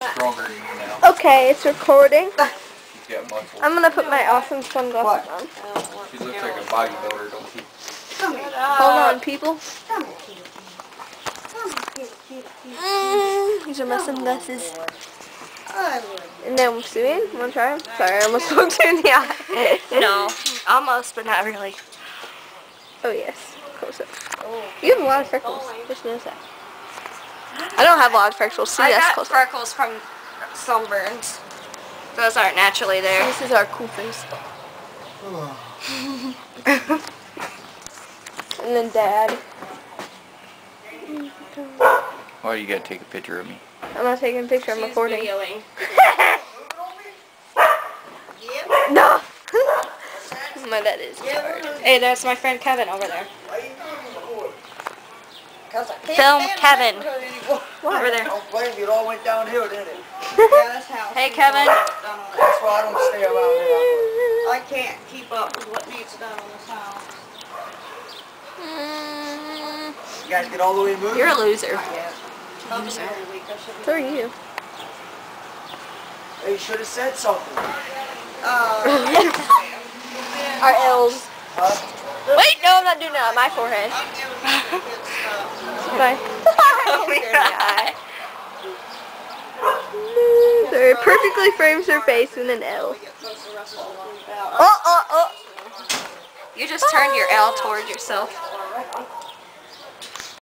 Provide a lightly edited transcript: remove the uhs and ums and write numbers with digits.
stronger than you now. Okay, it's recording. She's got muscles. I'm gonna put my awesome sunglasses on. She looks like a bodybuilder, don't she? Hold on, people. These are my sunglasses. And then Susan, wanna try them? Sorry, I almost looked you in the eye. No, almost, but not really. Oh yes, close up. You have a lot of freckles. Just notice that. I don't have a lot of freckles. See, I that's got close up. freckles from sunburns. Those aren't naturally there. This is our cool face. And then Dad. Why you gotta take a picture of me? I'm not taking a picture. I'm recording. Videoing. No. My dad is hard. Hey, that's my friend Kevin over there. Film Kevin. Over there. Don't blame you. It all went downhill, didn't it? Hey, Kevin. That's why I don't stay around here. I can't keep up with what needs done on this house. You guys get all the way moved? You're a loser. Every week I should be. So are you. Hey, you should have said something. Our L's. Huh? Wait, no, I'm not doing that on my forehead. I'm giving you the good stuff. Bye. So it perfectly frames her face with an L. We get close to the rest of the month out. Oh. You just turned your L toward yourself.